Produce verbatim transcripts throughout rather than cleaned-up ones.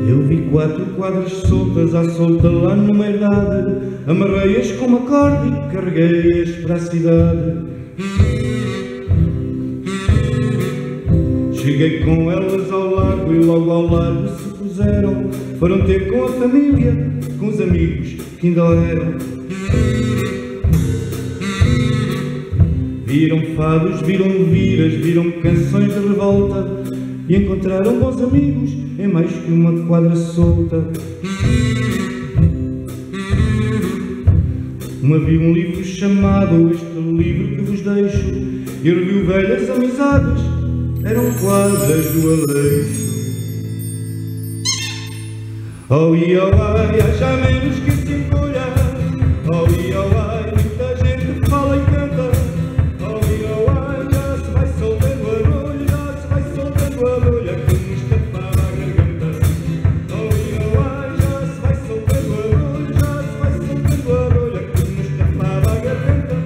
Eu vi quatro quadras soltas à solta lá numa herdade, amarrei-as com uma corda e carreguei-as para a cidade. Cheguei com elas ao lago e logo ao largo se puseram. Foram ter com a família, com os amigos que ainda eram. Viram fados, viram viras, viram canções de revolta e encontraram bons amigos em mais que uma quadra solta. Um havia um livro chamado Este Livro que Vos Deixo, e reviu velhas amizades, eram quadras do Aleixo. Oh e oh ai, há já menos que se encolha. Oh e oh ai, muita gente fala e canta. Oh e oh ai, já se vai soltando a rolha, já se vai soltando a rolha que me escapava a garganta. Oh e oh ai, já se vai soltando a rolha, já se vai soltando a rolha que me escapava a garganta.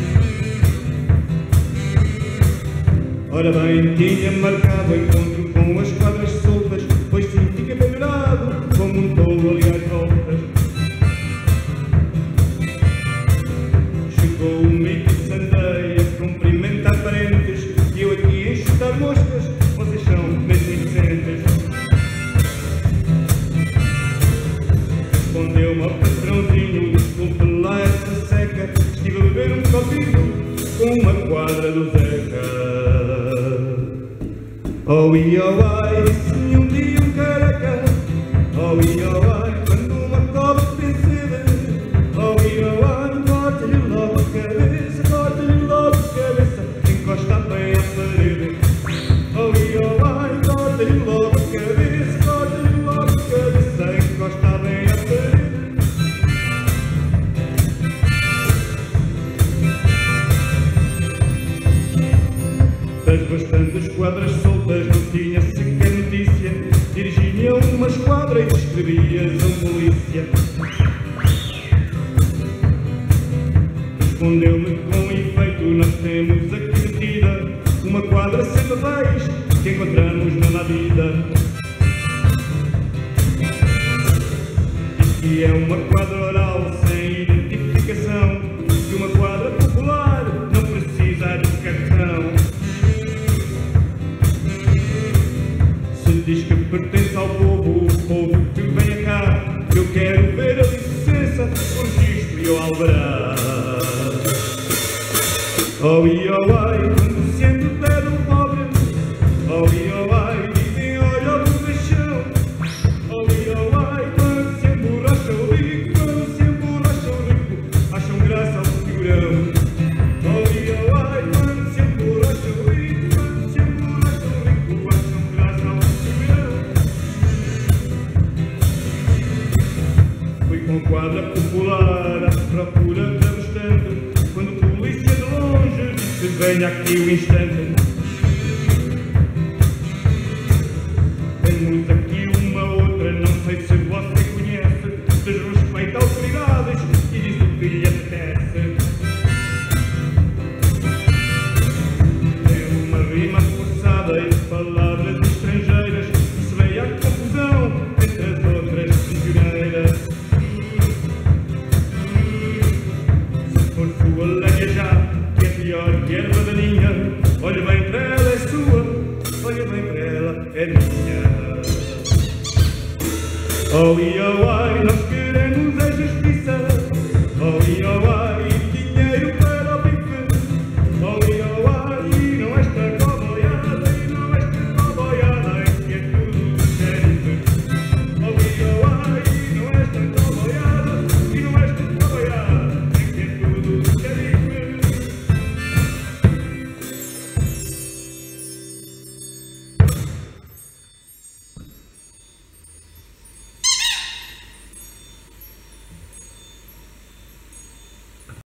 Ora bem, tinha marcado o encontro com as quadras soltas, pois sim, fiquei pendurado como um tolo ali às voltas. Chegou o mico e sandei a cumprimentar parentes, e eu aqui a enxutar moscas, vocês são mesmo inocentes. Respondeu-me ao patrãozinho, desculpe lá essa seca, estive a beber um copinho com uma quadra do Zeca. Oh e oh ai, disse-me um dia um careca. Oh e oh ai, quando uma cobra tem sede. Oh e oh ai, corta-lhe logo a cabeça, corta-lhe logo a cabeça, encosta bem à parede. Oh e oh ai, corta-lhe logo a cabeça, corta-lhe logo a cabeça, encosta bem à parede. Das bastantes quadras soltas não tinha sequer notícia, dirigi-me a uma esquadra e descrevias a um polícia. Respondeu-me com efeito, nós temos aqui metida uma quadra sem papéis que encontramos na vida. Diz que é uma quadra oral sem identificação, que uma quadra popular não precisa de cartão. Diz que pertence ao povo, o povo que venha cá, eu quero ver a licença, o registro e o alvará. Oh e oh ai, quando se entender um pobre. Oh e oh ai, dizem olha o borrachão. Oh e oh ai, quando se emborracha o rico, quando se emborracha o rico, acham graça ao figurão. Oh e oh ai, quando se emborracha o rico, quando se emborracha o rico, acham graça ao figurão. Fui com quadra popular à procura da bastante, quando o polícia de longe disse venha aqui o instante. Temos aqui uma outra, não sei se você conhece, desrespeita autoridades e diz o que lhe apetece. Tem uma rima forçada e palavras estrangeiras, se veio a confusão entre as outras prisioneiras. Se for sua lenha já, que é pior que erva daninha, olha bem para ela, é sua, olha bem para ela, é minha. Oh e oh ai, nós queremos a justiça.